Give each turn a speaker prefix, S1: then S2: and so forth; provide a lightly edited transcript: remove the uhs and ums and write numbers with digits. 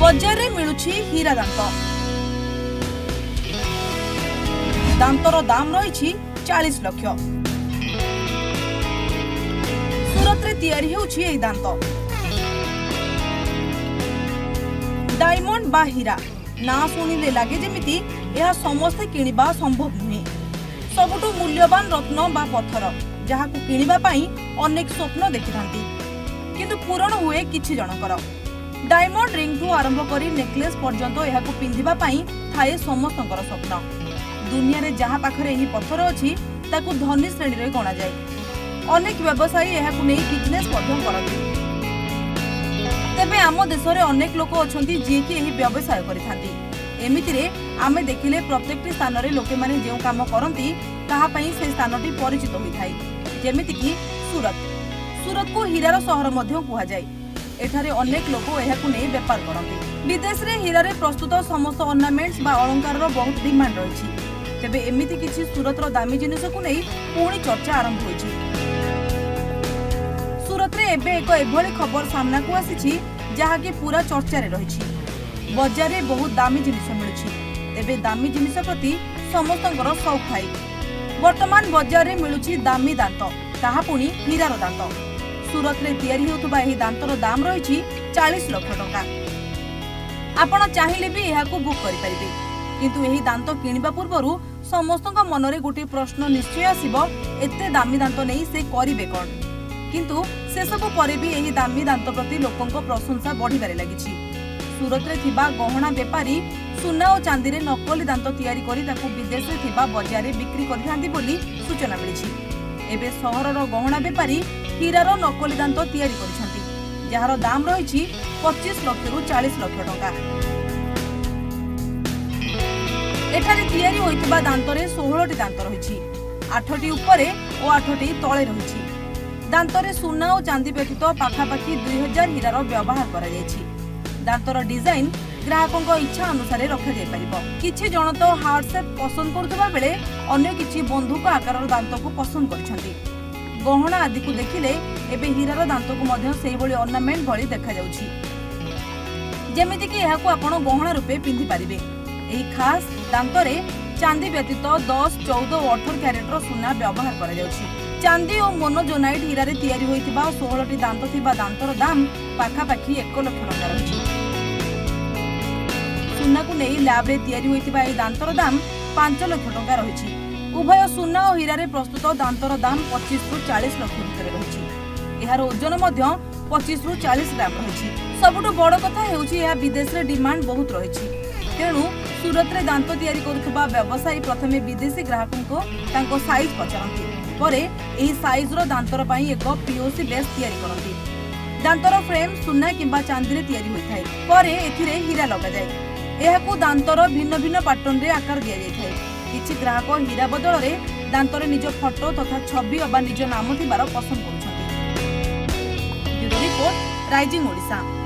S1: बजार रे मिलुछि हीरा दांत। दांतर दाम रही 40 लाख। सूरत रे तैयारी होछि एही दांत। डायमंड बा हीरा ना शुणिले लगे जमिति यह समस्ते किनिबा संभव नुहे। सबुठु मूल्यवान रत्न बा पत्थर जहाकु किनिबा पई अनेक स्वप्न देखिथांती किंतु पूरण हुए किछि जनकर। डायमंड रिंग ठू आरंभ करी नेकलेस पर्यंत यहाकु पिंधिबा पई थाए समस्तंकर स्वप्न। दुनिया रे जहा पाखरे एही पत्थर अछि ताकु धनी श्रेणी रे गणा जाय। अनेक व्यवसायी यहाकु नै बिजनेस पद्धति करथि। तेबे आम देश रे अनेक लोक अछंती जे कि एही व्यवसाय करिथांती। एमिति रे आमे देखिले प्रत्येकटी स्थान रे लोके माने जेउ काम करंती ताहा पई से स्थानटी परिचित होई थाई। जेमिति कि सूरत को हीरार सहर मध्य कुहा जाय। एठारे अनेक लोक एहाकु नै व्यापार करंती। विदेश रे हीरा रे प्रस्तुत समस्त ऑर्नामेंट्स बा अलंकार रो बहुत डिमांड रहिछि। तेबे एमिति किछि सूरत रो दामी जिनिस को नै पुणी चर्चा आरंभ होइछि। सूरत रे एबे एक एभली खबर सामना को आसीछि जहा कि पूरा चर्चा रे रहिछि। बाजार रे बहुत दामी जिनिस मिलुछि। तेबे दामी जिनिस प्रति समस्तंकर शौक थाई। वर्तमान बाजार रे मिलुछि दामी दांत, ताहा पुणी हीरार दांत। सूरत रे तैयारी होतबा एही दांतर दाम रहिछि 40 लाख टका। आपण चाहिले भी एहाकु बुक करि परिबे। किंतु एही दांत किनिबा पूर्वरु समस्तक मनरे गोटे प्रश्न निश्चय आसीबो, एते दामी दांत नै से करिवे कोन। किंतु से सब परे भी एही दामी दांत प्रति लोकंक प्रशंसा बढ़िबारे लागिछि। सूरत रे थिबा गहना व्यापारी सुना और चांदी रे नकली दांत तैयारी करी ताकु विदेश रे थिबा बाजार रे बिक्री करथांती बोली सूचना मिलिछि। एबे सहरर गहना व्यापारी हीरार नकली दांत तैयारी करिसंती जहार दाम रहिछि 25 लाख रु 40 लाख टका। एठारे तैयारी होइतिबा दांतरे 16टी दांत रहिछि। 8टी ऊपरे और 8टी तळे रहिछि। दांतरे सुना और चांदी व्यतीत पाखापाखि 2000 हीरार व्यवहार करा जायछि। दांतर डिजाइन ग्राहकों इच्छा अनुसार रखा जाय परिबो। किछि जण तो हार्ट शेप पसंद करथबा बेले अन्य किछि बंधुक आकार दांत को पसंद करछंती। गहना आदि को देखिले एबे हीरार दांत को मध्य सेही भली ऑर्नामेंट भली देखा जाउछि। जेमिति कि एहाकु आपण गहना रूपे पिंधि परिबे। एही खास दांतरे चांदी व्यतीत 10, 14 और 18 कैरेट रो सुना व्यवहार करा जाउछि। चांदी और मोनोजोनाइट हीरा रे तैयारी होइतिबा 16टी दांत थिबा दांतर दाम पाखापाखि 1 लाख टका रहिछि। सुना को नै लैब रे तैयारी होइतिबा ए दांतर दाम 5 लाख टका रहिछि। उभय सुना और हीरा रे प्रस्तुत दांतर दाम 25 रु 40 लाख भितर रहिछि। एहार ओजन मध्य 25 रु 40 ग्राम रहिछि। सबुठु बड़ कथा हेउछि एहा विदेश रे डिमांड बहुत रहिछि। तेणु सूरत रे दांत तैयारी करुथबा व्यवसायी प्रथमे विदेशी ग्राहकों को तांको साइज पचारंती। परे एही साइज रो दांतर पई एक पीओसी बेस तैयारी करंती। दांतर फ्रेम सुना किंबा चांदी रे तैयारी होइथाय। परे एथिरे हीरा लगा जाय। एहाकु दांतर भिन्न भिन्न पैटर्न रे आकार दिया जायथाय। किछि ग्राहक हीरा बदल रे दांतर निज फोटो तथा छवि अबा निज नाम थिबार पसंद करूछंती। Bureau report, rising Odisha.